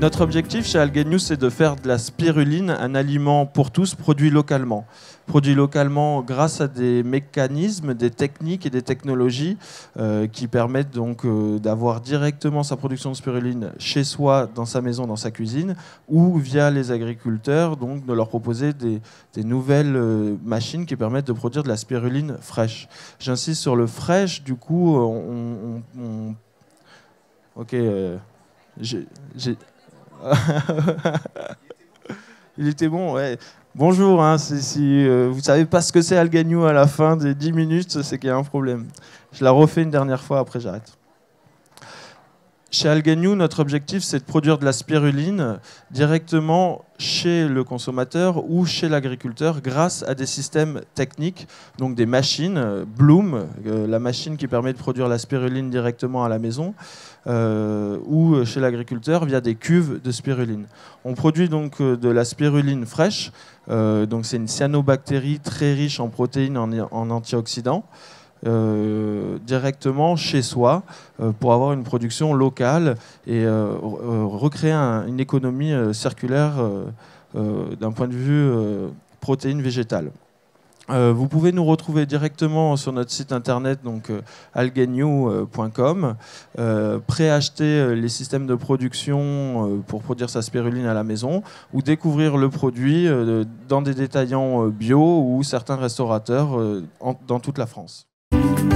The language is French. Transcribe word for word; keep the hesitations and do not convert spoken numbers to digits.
Notre objectif chez Algae News, c'est de faire de la spiruline un aliment pour tous, produit localement. Produit localement grâce à des mécanismes, des techniques et des technologies euh, qui permettent donc euh, d'avoir directement sa production de spiruline chez soi, dans sa maison, dans sa cuisine, ou via les agriculteurs, donc de leur proposer des, des nouvelles euh, machines qui permettent de produire de la spiruline fraîche. J'insiste sur le fraîche, du coup, on... on, on... Ok, euh, j'ai... Il était bon, ouais. Bonjour, hein, si euh, vous ne savez pas ce que c'est Algae News à la fin des dix minutes, c'est qu'il y a un problème. Je la refais une dernière fois, après j'arrête. Chez Algae News, notre objectif, c'est de produire de la spiruline directement chez le consommateur ou chez l'agriculteur grâce à des systèmes techniques, donc des machines, Bloom, euh, la machine qui permet de produire la spiruline directement à la maison, euh, ou chez l'agriculteur via des cuves de spiruline. On produit donc euh, de la spiruline fraîche, euh, donc c'est une cyanobactérie très riche en protéines, en, en antioxydants. Euh, directement chez soi euh, pour avoir une production locale et euh, euh, recréer un, une économie euh, circulaire euh, euh, d'un point de vue euh, protéines végétales. Euh, vous pouvez nous retrouver directement sur notre site internet, donc euh, algaenew point com, euh, préacheter les systèmes de production euh, pour produire sa spiruline à la maison, ou découvrir le produit euh, dans des détaillants euh, bio ou certains restaurateurs euh, en, dans toute la France.